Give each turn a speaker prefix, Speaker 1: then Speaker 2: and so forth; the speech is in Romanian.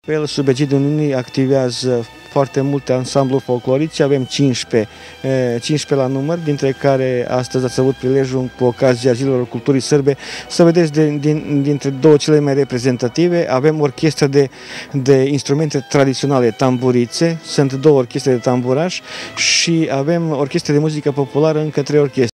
Speaker 1: Pe el, sub egidul Uniunii, activează foarte multe ansambluri folclorice, avem 15 la număr, dintre care astăzi ați avut prilejul, cu ocazia Zilelor Culturii Sârbe, să vedeți dintre două cele mai reprezentative. Avem orchestră de instrumente tradiționale, tamburițe, sunt două orchestre de tamburași și avem orchestre de muzică populară, încă 3 orchestre.